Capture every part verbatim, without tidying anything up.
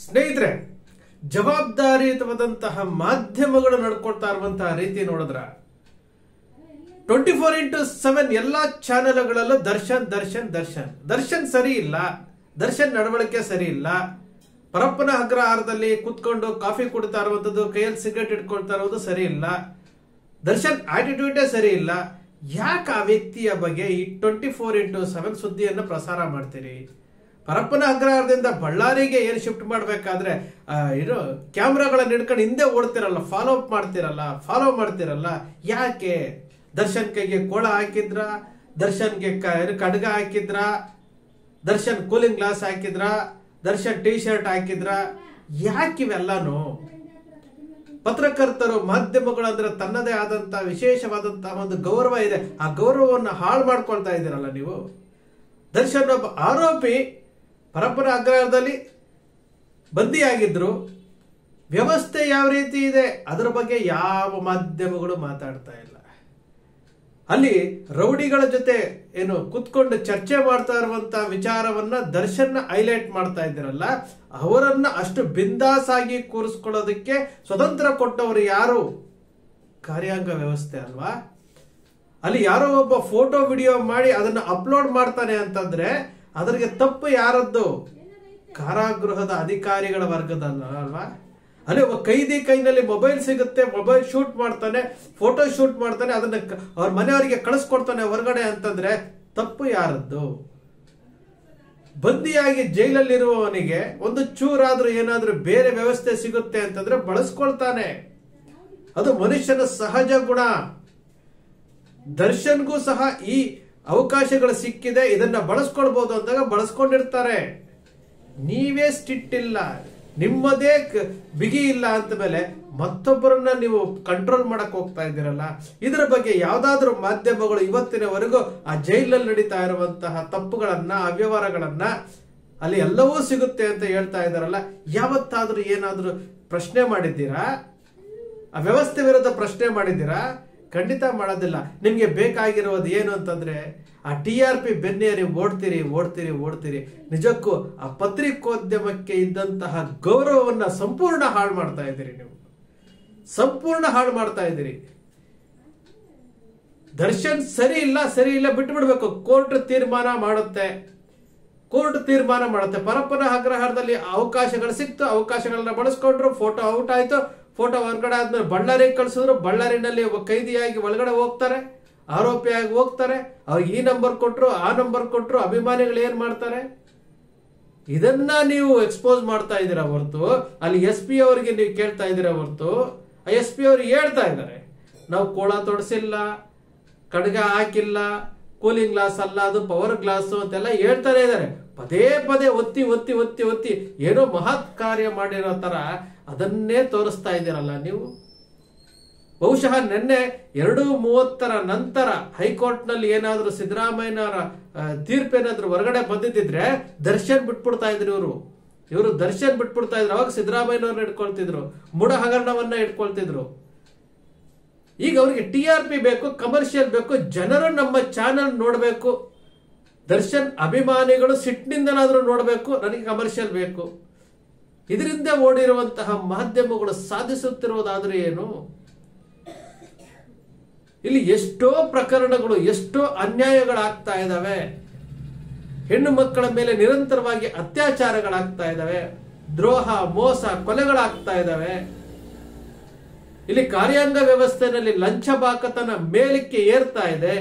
ಸ್ನೇಹಿತರೆ, ಜವಾಬ್ದಾರಿಯುತವಾದಂತಹ ಮಾಧ್ಯಮಗಳು ನಡ್ಕೊಳ್ತಾ ಇರುವಂತಹ ರೀತಿ ನೋಡಿದ್ರ ಟ್ವೆಂಟಿ ಫೋರ್ ಇಂಟು ಸೆವೆನ್ ಎಲ್ಲಾ ಚಾನೆಲ್ಗಳಲ್ಲೂ ದರ್ಶನ್ ದರ್ಶನ್ ದರ್ಶನ್ ದರ್ಶನ್ ಸರಿ ಇಲ್ಲ, ದರ್ಶನ್ ನಡವಳಿಕೆ ಸರಿ ಇಲ್ಲ, ಪರಪ್ಪನ ಅಗ್ರಹಾರದಲ್ಲಿ ಕುತ್ಕೊಂಡು ಕಾಫಿ ಕುಡ್ತಾ ಇರುವಂತದ್ದು, ಕೈಯಲ್ಲಿ ಸಿಗರೇಟ್ ಇಟ್ಕೊಳ್ತಾ ಇರೋದು ಸರಿ ಇಲ್ಲ, ದರ್ಶನ್ ಆಟಿಟ್ಯೂಡೇ ಸರಿ ಇಲ್ಲ. ಯಾಕೆ ಆ ವ್ಯಕ್ತಿಯ ಬಗ್ಗೆ ಈ ಟ್ವೆಂಟಿ ಫೋರ್ ಇಂಟು ಸೆವೆನ್ ಸುದ್ದಿಯನ್ನು ಪ್ರಸಾರ ಮಾಡ್ತೀರಿ? ಪರಪ್ಪನ ಅಗ್ರಹಾರದಿಂದ ಬಳ್ಳಾರಿಗೆ ಏನು ಶಿಫ್ಟ್ ಮಾಡ್ಬೇಕಾದ್ರೆ ಏನು ಕ್ಯಾಮ್ರಾಗಳನ್ನ ಹಿಡ್ಕೊಂಡು ಹಿಂದೆ ಓಡ್ತಿರಲ್ಲ, ಫಾಲೋ ಅಪ್ ಮಾಡ್ತಿರಲ್ಲ, ಫಾಲೋ ಮಾಡ್ತಿರಲ್ಲ. ಯಾಕೆ? ದರ್ಶನ್ ಕೈಗೆ ಕೋಳ ಹಾಕಿದ್ರ, ದರ್ಶನ್ಗೆ ಕಡ್ಗ ಹಾಕಿದ್ರ, ದರ್ಶನ್ ಕೂಲಿಂಗ್ ಗ್ಲಾಸ್ ಹಾಕಿದ್ರ, ದರ್ಶನ್ ಟಿ ಶರ್ಟ್ ಹಾಕಿದ್ರ? ಯಾಕಿವೆಲ್ಲಾನು? ಪತ್ರಕರ್ತರು, ಮಾಧ್ಯಮಗಳು ಅಂದ್ರೆ ತನ್ನದೇ ಆದಂತಹ ವಿಶೇಷವಾದಂತಹ ಒಂದು ಗೌರವ ಇದೆ. ಆ ಗೌರವವನ್ನು ಹಾಳು ಮಾಡ್ಕೊಳ್ತಾ ಇದ್ದೀರಲ್ಲ ನೀವು. ದರ್ಶನ್ ಒಬ್ಬ ಆರೋಪಿ, ಪರಪ್ಪನ ಅಗ್ರಹಾರದಲ್ಲಿ ಬಂದಿಯಾಗಿದ್ರು. ವ್ಯವಸ್ಥೆ ಯಾವ ರೀತಿ ಇದೆ ಅದರ ಬಗ್ಗೆ ಯಾವ ಮಾಧ್ಯಮಗಳು ಮಾತಾಡ್ತಾ ಇಲ್ಲ. ಅಲ್ಲಿ ರೌಡಿಗಳ ಜೊತೆ ಏನು ಕುತ್ಕೊಂಡು ಚರ್ಚೆ ಮಾಡ್ತಾ ಇರುವಂತಹ ವಿಚಾರವನ್ನ ದರ್ಶನ್ ಹೈಲೈಟ್ ಮಾಡ್ತಾ ಇದ್ದೀರಲ್ಲ, ಅವರನ್ನ ಅಷ್ಟು ಬಿಂದಾಸ್ ಆಗಿ ಕೂರಿಸ್ಕೊಳ್ಳೋದಕ್ಕೆ ಸ್ವತಂತ್ರ ಕೊಟ್ಟವರು ಯಾರು? ಕಾರ್ಯಾಂಗ ವ್ಯವಸ್ಥೆ ಅಲ್ವಾ? ಅಲ್ಲಿ ಯಾರೋ ಒಬ್ಬ ಫೋಟೋ ವಿಡಿಯೋ ಮಾಡಿ ಅದನ್ನ ಅಪ್ಲೋಡ್ ಮಾಡ್ತಾನೆ ಅಂತಂದ್ರೆ ಅದರಿಗೆ ತಪ್ಪು ಯಾರದ್ದು? ಕಾರಾಗೃಹದ ಅಧಿಕಾರಿಗಳ ವರ್ಗದಲ್ಲ ಅಲ್ವಾ? ಅಲ್ಲಿ ಒಬ್ಬ ಕೈದಿ ಕೈನಲ್ಲಿ ಮೊಬೈಲ್ ಸಿಗುತ್ತೆ, ಮೊಬೈಲ್ ಶೂಟ್ ಮಾಡ್ತಾನೆ, ಫೋಟೋ ಶೂಟ್ ಮಾಡ್ತಾನೆ, ಅದನ್ನ ಅವ್ರ ಮನೆಯವರಿಗೆ ಕಳಿಸ್ಕೊಡ್ತಾನೆ ಹೊರಗಡೆ ಅಂತಂದ್ರೆ ತಪ್ಪು ಯಾರದ್ದು? ಬಂದಿಯಾಗಿ ಜೈಲಲ್ಲಿರುವವನಿಗೆ ಒಂದು ಚೂರಾದ್ರೂ ಏನಾದ್ರೂ ಬೇರೆ ವ್ಯವಸ್ಥೆ ಸಿಗುತ್ತೆ ಅಂತಂದ್ರೆ ಬಳಸ್ಕೊಳ್ತಾನೆ. ಅದು ಮನುಷ್ಯನ ಸಹಜ ಗುಣ. ದರ್ಶನ್ಗೂ ಸಹ ಈ ಅವಕಾಶಗಳು ಸಿಕ್ಕಿದೆ, ಇದನ್ನ ಬಳಸ್ಕೊಳ್ಬಹುದು ಅಂದಾಗ ಬಳಸ್ಕೊಂಡಿರ್ತಾರೆ. ನೀವೇ ಸ್ಟಿಟ್ ಇಲ್ಲ, ನಿಮ್ಮದೇ ಬಿಗಿ ಇಲ್ಲ ಅಂತ ಮೇಲೆ ಮತ್ತೊಬ್ಬರನ್ನ ನೀವು ಕಂಟ್ರೋಲ್ ಮಾಡಕ್ ಹೋಗ್ತಾ ಇದ್ದೀರಲ್ಲ. ಇದರ ಬಗ್ಗೆ ಯಾವ್ದಾದ್ರು ಮಾಧ್ಯಮಗಳು ಇವತ್ತಿನವರೆಗೂ ಆ ಜೈಲಲ್ಲಿ ನಡೀತಾ ಇರುವಂತಹ ತಪ್ಪುಗಳನ್ನ, ಅವ್ಯವಹಾರಗಳನ್ನ ಅಲ್ಲಿ ಎಲ್ಲವೂ ಸಿಗುತ್ತೆ ಅಂತ ಹೇಳ್ತಾ ಇದ್ದಾರಲ್ಲ, ಯಾವತ್ತಾದ್ರೂ ಏನಾದ್ರೂ ಪ್ರಶ್ನೆ ಮಾಡಿದ್ದೀರಾ? ಆ ವ್ಯವಸ್ಥೆ ವಿರುದ್ಧ ಪ್ರಶ್ನೆ ಮಾಡಿದ್ದೀರಾ? ಖಂಡಿತ ಮಾಡೋದಿಲ್ಲ. ನಿಮ್ಗೆ ಬೇಕಾಗಿರೋದು ಏನು ಅಂತಂದ್ರೆ ಆ ಟಿ ಆರ್ ಪಿ ಬೆನ್ನೇರಿ ಓಡ್ತೀರಿ ಓಡ್ತೀರಿ ಓಡ್ತೀರಿ. ನಿಜಕ್ಕೂ ಆ ಪತ್ರಿಕೋದ್ಯಮಕ್ಕೆ ಇದ್ದಂತಹ ಗೌರವವನ್ನ ಸಂಪೂರ್ಣ ಹಾಳು ಮಾಡ್ತಾ ಇದ್ದೀರಿ ನೀವು, ಸಂಪೂರ್ಣ ಹಾಳು ಮಾಡ್ತಾ ಇದ್ದೀರಿ. ದರ್ಶನ್ ಸರಿ ಇಲ್ಲ, ಸರಿ ಇಲ್ಲ ಬಿಟ್ಟು ಬಿಡ್ಬೇಕು. ಕೋರ್ಟ್ ತೀರ್ಮಾನ ಮಾಡುತ್ತೆ, ಕೋರ್ಟ್ ತೀರ್ಮಾನ ಮಾಡುತ್ತೆ. ಪರಪ್ಪನ ಅಗ್ರಹಾರದಲ್ಲಿ ಅವಕಾಶಗಳು ಸಿಕ್ತು, ಅವಕಾಶಗಳನ್ನ ಬಳಸ್ಕೊಂಡ್ರು, ಫೋಟೋ ಔಟ್ ಆಯ್ತು, ಫೋಟೋ ಹೊರಗಡೆ ಆದ್ಮೇಲೆ ಬಳ್ಳಾರಿಗೆ ಕಳಿಸಿದ್ರು. ಬಳ್ಳಾರಿನಲ್ಲಿ ಒಬ್ಬ ಕೈದಿಯಾಗಿ ಒಳಗಡೆ ಹೋಗ್ತಾರೆ, ಆರೋಪಿಯಾಗಿ ಹೋಗ್ತಾರೆ. ಅವ್ರಿಗೆ ಈ ನಂಬರ್ ಕೊಟ್ರು, ಆ ನಂಬರ್ ಕೊಟ್ರು. ಅಭಿಮಾನಿಗಳು ಏನ್ ಮಾಡ್ತಾರೆ? ಇದನ್ನ ನೀವು ಎಕ್ಸ್ಪೋಸ್ ಮಾಡ್ತಾ ಇದ್ದೀರಾ ಹೊರತು ಅಲ್ಲಿ ಎಸ್ ಪಿ ಅವರಿಗೆ ನೀವು ಕೇಳ್ತಾ ಇದ್ದೀರಾ ಹೊರತು ಎಸ್ ಪಿ ಅವ್ರಿಗೆ ಹೇಳ್ತಾ ಇದ್ದಾರೆ ನಾವು ಕೋಳ ತೊಡಸಿಲ್ಲ, ಕಡ್ಗ ಹಾಕಿಲ್ಲ, ಕೂಲಿಂಗ್ ಗ್ಲಾಸ್ ಅಲ್ಲ, ಅದು ಪವರ್ ಗ್ಲಾಸ್ ಅಂತೆಲ್ಲ ಹೇಳ್ತಾನೆ ಇದ್ದಾರೆ. ಪದೇ ಪದೇ ಒತ್ತಿ ಒತ್ತಿ ಒತ್ತಿ ಒತ್ತಿ ಏನೋ ಮಹತ್ ಕಾರ್ಯ ಮಾಡಿರೋ ತರ ಅದನ್ನೇ ತೋರಿಸ್ತಾ ಇದ್ದೀರಲ್ಲ ನೀವು. ಬಹುಶಃ ನಿನ್ನೆ ಎರಡು ಮೂವತ್ತರ ನಂತರ ಹೈಕೋರ್ಟ್ ನಲ್ಲಿ ಏನಾದ್ರೂ ಸಿದ್ದರಾಮಯ್ಯನವರ ತೀರ್ಪೇನಾದ್ರೂ ಹೊರಗಡೆ ಬಂದಿದ್ರೆ ದರ್ಶನ್ ಬಿಟ್ಬಿಡ್ತಾ ಇದ್ರು. ಇವರು ಇವರು ದರ್ಶನ್ ಬಿಟ್ಬಿಡ್ತಾ ಇದ್ರು. ಅವಾಗ ಸಿದ್ದರಾಮಯ್ಯನವ್ರನ್ನ ಇಟ್ಕೊಳ್ತಿದ್ರು, ಮೂಢ ಹಗರಣವನ್ನ ಇಟ್ಕೊಳ್ತಿದ್ರು. ಈಗ ಅವ್ರಿಗೆ ಟಿ ಆರ್ ಪಿ ಬೇಕು, ಕಮರ್ಷಿಯಲ್ ಬೇಕು, ಜನರು ನಮ್ಮ ಚಾನೆಲ್ ನೋಡ್ಬೇಕು, ದರ್ಶನ್ ಅಭಿಮಾನಿಗಳು ಸಿಟ್ಟಿನಿಂದನಾದ್ರೂ ನೋಡ್ಬೇಕು, ನನಗೆ ಕಮರ್ಷಿಯಲ್ ಬೇಕು. ಇದರಿಂದ ಓಡಿರುವಂತಹ ಮಾಧ್ಯಮಗಳು ಸಾಧಿಸುತ್ತಿರುವುದಾದ್ರೆ ಏನು? ಇಲ್ಲಿ ಎಷ್ಟೋ ಪ್ರಕರಣಗಳು, ಎಷ್ಟೋ ಅನ್ಯಾಯಗಳಾಗ್ತಾ ಇದಾವೆ. ಹೆಣ್ಣು ಮಕ್ಕಳ ಮೇಲೆ ನಿರಂತರವಾಗಿ ಅತ್ಯಾಚಾರಗಳಾಗ್ತಾ ಇದಾವೆ, ದ್ರೋಹ, ಮೋಸ, ಕೊಲೆಗಳಾಗ್ತಾ ಇದಾವೆ. ಇಲ್ಲಿ ಕಾರ್ಯಾಂಗ ವ್ಯವಸ್ಥೆಯಲ್ಲಿ ಲಂಚ ಬಾಕತನ ಮೇಲಕ್ಕೆ ಏರ್ತಾ ಇದೆ.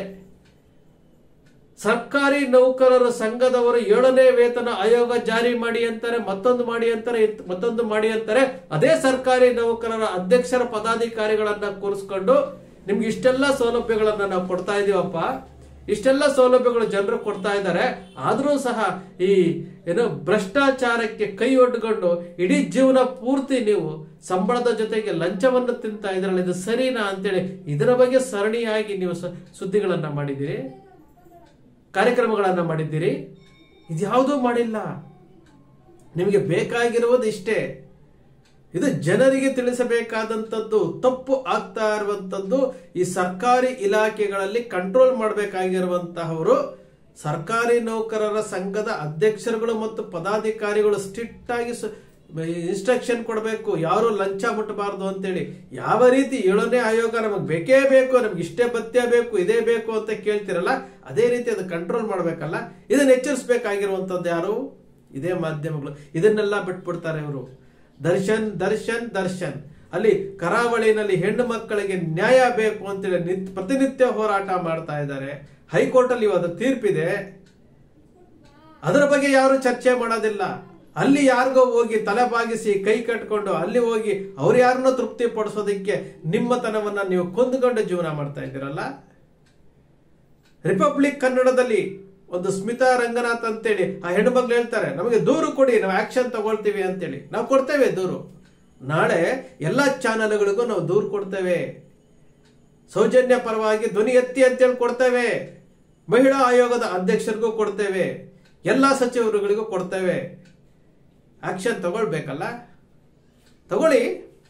ಸರ್ಕಾರಿ ನೌಕರರ ಸಂಘದವರು ಏಳನೇ ವೇತನ ಆಯೋಗ ಜಾರಿ ಮಾಡಿ ಅಂತಾರೆ, ಮತ್ತೊಂದು ಮಾಡಿ ಅಂತಾರೆ, ಮತ್ತೊಂದು ಮಾಡಿ ಅಂತಾರೆ. ಅದೇ ಸರ್ಕಾರಿ ನೌಕರರ ಅಧ್ಯಕ್ಷರ ಪದಾಧಿಕಾರಿಗಳನ್ನ ಕೂರಿಸ್ಕೊಂಡು ನಿಮ್ಗೆ ಇಷ್ಟೆಲ್ಲ ಸೌಲಭ್ಯಗಳನ್ನ ನಾವು ಕೊಡ್ತಾ ಇದೀವಪ್ಪ, ಇಷ್ಟೆಲ್ಲ ಸೌಲಭ್ಯಗಳು ಜನರು ಕೊಡ್ತಾ ಇದ್ದಾರೆ, ಆದ್ರೂ ಸಹ ಈ ಏನು ಭ್ರಷ್ಟಾಚಾರಕ್ಕೆ ಕೈ ಒಡ್ಕೊಂಡು ಇಡೀ ಜೀವನ ಪೂರ್ತಿ ನೀವು ಸಂಬಳದ ಜೊತೆಗೆ ಲಂಚವನ್ನು ತಿಂತಾ ಇದ್ರಲ್ಲ, ಇದು ಸರಿನಾ ಅಂತೇಳಿ ಇದರ ಬಗ್ಗೆ ಸರಣಿಯಾಗಿ ನೀವು ಸುದ್ದಿಗಳನ್ನ ಮಾಡಿದ್ದೀರಿ, ಕಾರ್ಯಕ್ರಮಗಳನ್ನ ಮಾಡಿದ್ದೀರಿ. ಇದ್ಯಾವುದೂ ಮಾಡಿಲ್ಲ. ನಿಮಗೆ ಬೇಕಾಗಿರುವುದು ಇಷ್ಟೇ. ಇದು ಜನರಿಗೆ ತಿಳಿಸಬೇಕಾದಂಥದ್ದು. ತಪ್ಪು ಆಗ್ತಾ ಇರುವಂತದ್ದು ಈ ಸರ್ಕಾರಿ ಇಲಾಖೆಗಳಲ್ಲಿ ಕಂಟ್ರೋಲ್ ಮಾಡಬೇಕಾಗಿರುವಂತಹವರು ಸರ್ಕಾರಿ ನೌಕರರ ಸಂಘದ ಅಧ್ಯಕ್ಷರುಗಳು ಮತ್ತು ಪದಾಧಿಕಾರಿಗಳು ಸ್ಟ್ರಿಕ್ಟ್ ಆಗಿ ಇನ್ಸ್ಟ್ರಕ್ಷನ್ ಕೊಡಬೇಕು, ಯಾರು ಲಂಚ ಮುಟ್ಟಬಾರ್ದು ಅಂತೇಳಿ. ಯಾವ ರೀತಿ ಏಳನೇ ಆಯೋಗ ನಮಗೆ ಬೇಕೇ ಬೇಕು, ನಮ್ಗೆ ಇಷ್ಟೇ ಭತ್ಯೆ ಬೇಕು, ಇದೇ ಬೇಕು ಅಂತ ಕೇಳ್ತಿರಲ್ಲ, ಅದೇ ರೀತಿ ಅದು ಕಂಟ್ರೋಲ್ ಮಾಡ್ಬೇಕಲ್ಲ. ಇದನ್ನ ಎಚ್ಚರಿಸಬೇಕಾಗಿರುವಂತದ್ದು ಯಾರು? ಇದೇ ಮಾಧ್ಯಮಗಳು. ಇದನ್ನೆಲ್ಲ ಬಿಟ್ಬಿಡ್ತಾರೆ ಇವರು. ದರ್ಶನ್ ದರ್ಶನ್ ದರ್ಶನ್ ಅಲ್ಲಿ ಕರಾವಳಿನಲ್ಲಿ ಹೆಣ್ಣು ಮಕ್ಕಳಿಗೆ ನ್ಯಾಯ ಬೇಕು ಅಂತೇಳಿ ನಿತ್ಯ ಪ್ರತಿನಿತ್ಯ ಹೋರಾಟ ಮಾಡ್ತಾ ಇದ್ದಾರೆ. ಹೈಕೋರ್ಟ್ ಅಲ್ಲಿ ಇವತ್ತು ತೀರ್ಪಿದೆ, ಅದರ ಬಗ್ಗೆ ಯಾರು ಚರ್ಚೆ ಮಾಡೋದಿಲ್ಲ. ಅಲ್ಲಿ ಯಾರಿಗೋ ಹೋಗಿ ತಲೆ ಬಾಗಿಸಿ ಕೈ ಕಟ್ಕೊಂಡು ಅಲ್ಲಿ ಹೋಗಿ ಅವ್ರು ಯಾರನ್ನೋ ತೃಪ್ತಿ ಪಡಿಸೋದಕ್ಕೆ ನಿಮ್ಮತನವನ್ನ ನೀವು ಕೊಂದುಕೊಂಡು ಜೀವನ ಮಾಡ್ತಾ ಇದ್ದೀರಲ್ಲ. ರಿಪಬ್ಲಿಕ್ ಕನ್ನಡದಲ್ಲಿ ಒಂದು ಸ್ಮಿತಾ ರಂಗನಾಥ್ ಅಂತೇಳಿ ಆ ಹೆಣ್ಮಕ್ಳು ಹೇಳ್ತಾರೆ, ನಮಗೆ ದೂರು ಕೊಡಿ, ನಾವು ಆಕ್ಷನ್ ತಗೊಳ್ತೀವಿ ಅಂತೇಳಿ. ನಾವು ಕೊಡ್ತೇವೆ ದೂರು. ನಾಳೆ ಎಲ್ಲಾ ಚಾನೆಲ್ಗಳಿಗೂ ನಾವು ದೂರು ಕೊಡ್ತೇವೆ. ಸೌಜನ್ಯ ಪರವಾಗಿ ಧ್ವನಿ ಎತ್ತಿ ಅಂತೇಳಿ ಕೊಡ್ತೇವೆ. ಮಹಿಳಾ ಆಯೋಗದ ಅಧ್ಯಕ್ಷರಿಗೂ ಕೊಡ್ತೇವೆ, ಎಲ್ಲಾ ಸಚಿವರುಗಳಿಗೂ ಕೊಡ್ತೇವೆ. ಆಕ್ಷನ್ ತಗೊಳ್ಬೇಕಲ್ಲ, ತಗೊಳ್ಳಿ.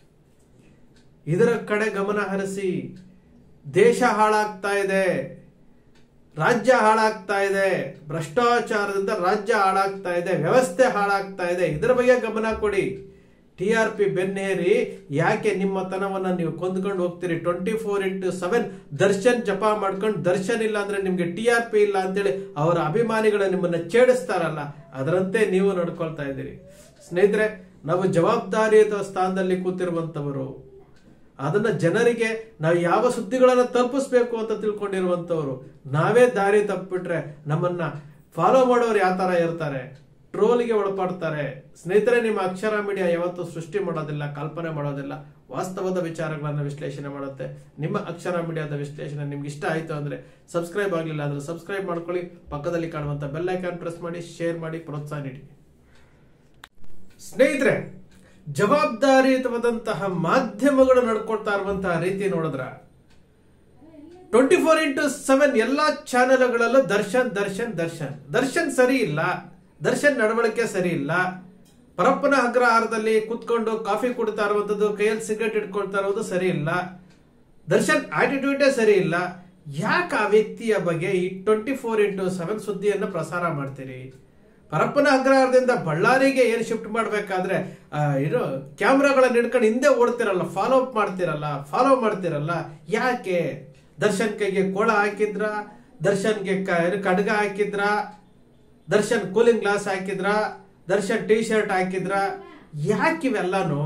ಇದರ ಕಡೆ ಗಮನ ಹರಿಸಿ. ದೇಶ ಹಾಳಾಗ್ತಾ ಇದೆ, ರಾಜ್ಯ ಹಾಳಾಗ್ತಾ ಇದೆ, ಭ್ರಷ್ಟಾಚಾರದಿಂದ ರಾಜ್ಯ ಹಾಳಾಗ್ತಾ ಇದೆ, ವ್ಯವಸ್ಥೆ ಹಾಳಾಗ್ತಾ ಇದೆ. ಇದರ ಬಗ್ಗೆ ಗಮನ ಕೊಡಿ. ಟಿ ಆರ್ ಪಿ ಬೆನ್ನೇರಿ ಯಾಕೆ ನಿಮ್ಮ ತನವನ್ನ ನೀವು ಕೊಂದ್ಕೊಂಡು ಹೋಗ್ತೀರಿ? Twenty four into seven Darshan ಜಪ ಮಾಡ್ಕೊಂಡು ದರ್ಶನ್ ಇಲ್ಲ ಅಂದ್ರೆ ನಿಮ್ಗೆ ಟಿ ಆರ್ ಪಿ ಇಲ್ಲ ಅಂತೇಳಿ ಅವರ ಅಭಿಮಾನಿಗಳು ನಿಮ್ಮನ್ನ ಛೇಡಿಸ್ತಾರಲ್ಲ, ಅದರಂತೆ ನೀವು ನಡ್ಕೊಳ್ತಾ ಇದ್ದೀರಿ. ಸ್ನೇಹಿತರೆ, ನಾವು ಜವಾಬ್ದಾರಿಯುತ ಸ್ಥಾನದಲ್ಲಿ ಕೂತಿರುವಂತವರು, ಅದನ್ನ ಜನರಿಗೆ ನಾವು ಯಾವ ಸುದ್ದಿಗಳನ್ನ ತಲುಪಿಸ್ಬೇಕು ಅಂತ ತಿಳ್ಕೊಂಡಿರುವಂತವ್ರು. ನಾವೇ ದಾರಿ ತಪ್ಪಿಟ್ರೆ ನಮ್ಮನ್ನ ಫಾಲೋ ಮಾಡೋರು ಯಾವ ತರ ಇರ್ತಾರೆ? ಟ್ರೋಲ್ಗೆ ಒಳಪಡ್ತಾರೆ. ಸ್ನೇಹಿತರೆ, ನಿಮ್ಮ ಅಕ್ಷರ ಮೀಡಿಯಾ ಯಾವತ್ತೂ ಸೃಷ್ಟಿ ಮಾಡೋದಿಲ್ಲ, ಕಲ್ಪನೆ ಮಾಡೋದಿಲ್ಲ, ವಾಸ್ತವದ ವಿಚಾರಗಳನ್ನ ವಿಶ್ಲೇಷಣೆ ಮಾಡುತ್ತೆ. ನಿಮ್ಮ ಅಕ್ಷರ ಮೀಡಿಯಾದ ವಿಶ್ಲೇಷಣೆ ನಿಮ್ಗೆ ಇಷ್ಟ ಆಯ್ತು ಅಂದ್ರೆ ಸಬ್ಸ್ಕ್ರೈಬ್ ಆಗಲಿಲ್ಲ ಅಂದ್ರೆ ಸಬ್ಸ್ಕ್ರೈಬ್ ಮಾಡ್ಕೊಳ್ಳಿ. ಪಕ್ಕದಲ್ಲಿ ಕಾಣುವಂತ ಬೆಲ್ ಐಕಾನ್ ಪ್ರೆಸ್ ಮಾಡಿ, ಶೇರ್ ಮಾಡಿ, ಪ್ರೋತ್ಸಾಹ ನೀಡಿ. ಸ್ನೇಹಿತರೆ, ಜವಾಬ್ದಾರಿಯುತವಾದಂತಹ ಮಾಧ್ಯಮಗಳು ನಡ್ಕೊಳ್ತಾ ಇರುವಂತಹ ರೀತಿ ನೋಡಿದ್ರ ಟ್ವೆಂಟಿ ಫೋರ್ ಇಂಟು ಸೆವೆನ್ ಎಲ್ಲಾ ಚಾನೆಲ್ಗಳಲ್ಲೂ ದರ್ಶನ್ ದರ್ಶನ್ ದರ್ಶನ್ ದರ್ಶನ್ ಸರಿ ಇಲ್ಲ. ದರ್ಶನ್ ನಡವಳಿಕೆ ಸರಿ ಇಲ್ಲ. ಪರಪ್ಪನ ಅಗ್ರಹಾರದಲ್ಲಿ ಕುತ್ಕೊಂಡು ಕಾಫಿ ಕುಡ್ತಾ ಇರುವಂತದ್ದು, ಕೈಯಲ್ಲಿ ಸಿಗರೇಟ್ ಇಟ್ಕೊಳ್ತಾ ಇರೋದು ಸರಿ ಇಲ್ಲ. ದರ್ಶನ್ ಆಟಿಟ್ಯೂಡೇ ಸರಿ ಇಲ್ಲ. ಯಾಕೆ ಆ ವ್ಯಕ್ತಿಯ ಬಗ್ಗೆ ಈ ಟ್ವೆಂಟಿ ಫೋರ್ ಇಂಟು ಸೆವೆನ್ ಸುದ್ದಿಯನ್ನು ಪ್ರಸಾರ ಮಾಡ್ತೀರಿ? ಪರಪ್ಪನ ಅಗ್ರಹಾರದಿಂದ ಬಳ್ಳಾರಿಗೆ ಏನ್ ಶಿಫ್ಟ್ ಮಾಡ್ಬೇಕಾದ್ರೆ ಏನು ಕ್ಯಾಮ್ರಾಗಳನ್ನ ಹಿಡ್ಕೊಂಡು ಹಿಂದೆ ಓಡ್ತಿರಲ್ಲ, ಫಾಲೋ ಅಪ್ ಮಾಡ್ತಿರಲ್ಲ, ಫಾಲೋ ಮಾಡ್ತಿರಲ್ಲ. ಯಾಕೆ? ದರ್ಶನ್ ಕೈಗೆ ಕೋಳ ಹಾಕಿದ್ರ, ದರ್ಶನ್ಗೆ ಕಡ್ಗ ಹಾಕಿದ್ರ, ದರ್ಶನ್ ಕೂಲಿಂಗ್ ಗ್ಲಾಸ್ ಹಾಕಿದ್ರ, ದರ್ಶನ್ ಟಿ ಶರ್ಟ್ ಹಾಕಿದ್ರ? ಯಾಕಿವೆಲ್ಲಾನು?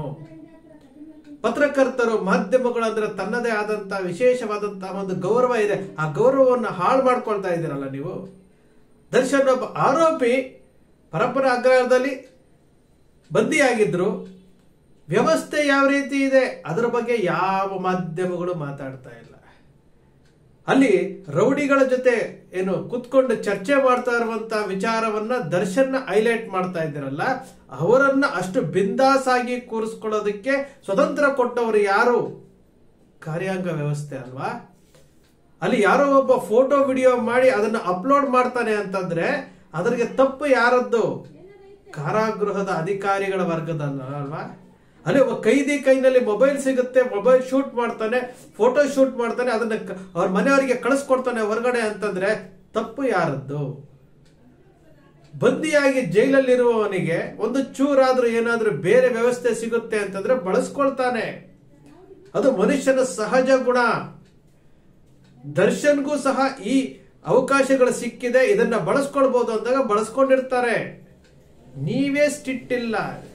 ಪತ್ರಕರ್ತರು, ಮಾಧ್ಯಮಗಳು ಅಂದ್ರೆ ತನ್ನದೇ ಆದಂತಹ ವಿಶೇಷವಾದಂತಹ ಒಂದು ಗೌರವ ಇದೆ. ಆ ಗೌರವವನ್ನು ಹಾಳು ಮಾಡ್ಕೊಳ್ತಾ ಇದ್ದೀರಲ್ಲ ನೀವು. ದರ್ಶನ್ ಒಬ್ಬ ಆರೋಪಿ, ಪರಪ್ಪನ ಅಗ್ರಹಾರದಲ್ಲಿ ಬಂದಿಯಾಗಿದ್ರು. ವ್ಯವಸ್ಥೆ ಯಾವ ರೀತಿ ಇದೆ ಅದರ ಬಗ್ಗೆ ಯಾವ ಮಾಧ್ಯಮಗಳು ಮಾತಾಡ್ತಾ ಇಲ್ಲ. ಅಲ್ಲಿ ರೌಡಿಗಳ ಜೊತೆ ಏನು ಕುತ್ಕೊಂಡು ಚರ್ಚೆ ಮಾಡ್ತಾ ಇರುವಂತಹ ವಿಚಾರವನ್ನ ದರ್ಶನ್ ಹೈಲೈಟ್ ಮಾಡ್ತಾ ಇದ್ದೀರಲ್ಲ, ಅವರನ್ನ ಅಷ್ಟು ಬಿಂದಾಸ್ ಆಗಿ ಕೂರಿಸ್ಕೊಳ್ಳೋದಕ್ಕೆ ಸ್ವತಂತ್ರ ಕೊಟ್ಟವರು ಯಾರು? ಕಾರ್ಯಾಂಗ ವ್ಯವಸ್ಥೆ ಅಲ್ವಾ? ಅಲ್ಲಿ ಯಾರೋ ಒಬ್ಬ ಫೋಟೋ ವಿಡಿಯೋ ಮಾಡಿ ಅದನ್ನ ಅಪ್ಲೋಡ್ ಮಾಡ್ತಾನೆ ಅಂತಂದ್ರೆ ಅದರಿಗೆ ತಪ್ಪು ಯಾರದ್ದು? ಕಾರಾಗೃಹದ ಅಧಿಕಾರಿಗಳ ವರ್ಗದಲ್ಲ ಅಲ್ವಾ? ಅಲ್ಲಿ ಒಬ್ಬ ಕೈದಿ ಕೈನಲ್ಲಿ ಮೊಬೈಲ್ ಸಿಗುತ್ತೆ, ಮೊಬೈಲ್ ಶೂಟ್ ಮಾಡ್ತಾನೆ, ಫೋಟೋ ಶೂಟ್ ಮಾಡ್ತಾನೆ, ಅದನ್ನ ಅವ್ರ ಮನೆಯವರಿಗೆ ಕಳಿಸ್ಕೊಡ್ತಾನೆ ಹೊರಗಡೆ ಅಂತಂದ್ರೆ ತಪ್ಪು ಯಾರದ್ದು? ಬಂದಿಯಾಗಿ ಜೈಲಲ್ಲಿರುವವನಿಗೆ ಒಂದು ಚೂರಾದ್ರೂ ಏನಾದ್ರೂ ಬೇರೆ ವ್ಯವಸ್ಥೆ ಸಿಗುತ್ತೆ ಅಂತಂದ್ರೆ ಬಳಸ್ಕೊಳ್ತಾನೆ. ಅದು ಮನುಷ್ಯನ ಸಹಜ ಗುಣ. ದರ್ಶನ್ಗೂ ಸಹ ಈ ಅವಕಾಶಗಳು ಸಿಕ್ಕಿದೆ, ಇದನ್ನ ಬಳಸ್ಕೊಳ್ಬಹುದು ಅಂದಾಗ ಬಳಸ್ಕೊಂಡಿರ್ತಾರೆ. ನೀವೇ ಸ್ಟ್ರಿಕ್ಟ್ ಇಲ್ಲ.